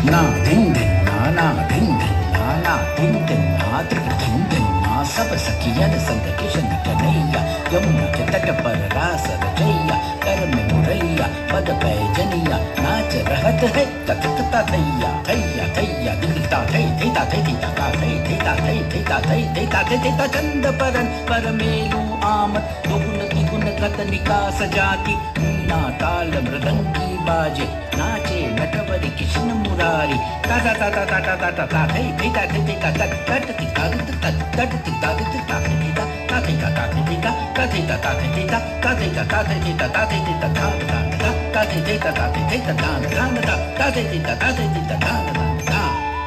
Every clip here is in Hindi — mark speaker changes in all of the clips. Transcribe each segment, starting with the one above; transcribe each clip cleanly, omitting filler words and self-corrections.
Speaker 1: ना धिन धिन ना धिन धिन ना धिन धिन ना धिन धिन ना सब सखियन संग किशन कन्हैया यमुना के तट पर रास रचैया कर में मुरैया पद पैजनिया नाच रहत है तथता थैया थैया थैया दिखता थै थैता थै थैता थै थैता थै थैता थै थैता थै थैता चंद परन पर मेलू आमद बहुन तिगुन कतनिका सजाती मीना ताल मृदंगी बाजे नाचे नटवरी किशन मुरारी ता ता ता ता ता ता ता ता थै थैता थै थैता तट तट तिका तट तट तिका तिका थैता ता थैता ता थैता ता थैता ता थैता ता थैता ता थैता ता थैता ता ता ता थैता ता थैता ता ता ता थैता ता थैता ता ता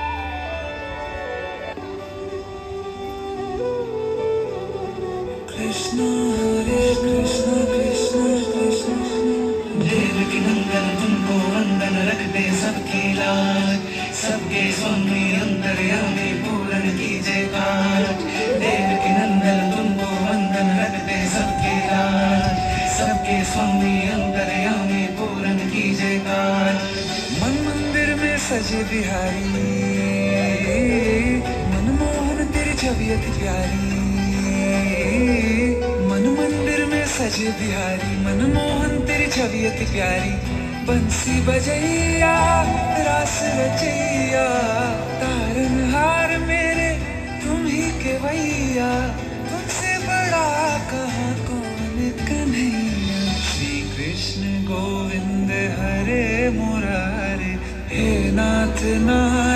Speaker 2: कृष्ण हरे कृष्ण कृष्ण कृष्ण देवकी नंदन तुमको वंदन रखते सबकी लाज सबके स्वामी अंतर्यामी पूर्ण कीजिए काज देवकी नंदन तुमको वंदन रखते सबकी लाज सबके स्वामी अंतर्यामी पूर्ण कीजिए काज मन मंदिर में सजे बिहारी मनमोहन तेरी छवि अति प्यारी मन मंदिर में सजे बिहारी मनमोहन तेरी छवि अति प्यारी बंसी बजैया रास रचैया तारनहार मेरे तुम ही के भैया तुमसे बड़ा कहाँ कौन कन्हैया श्री कृष्ण गोविंद हरे मुरारे हे नाथ नाथ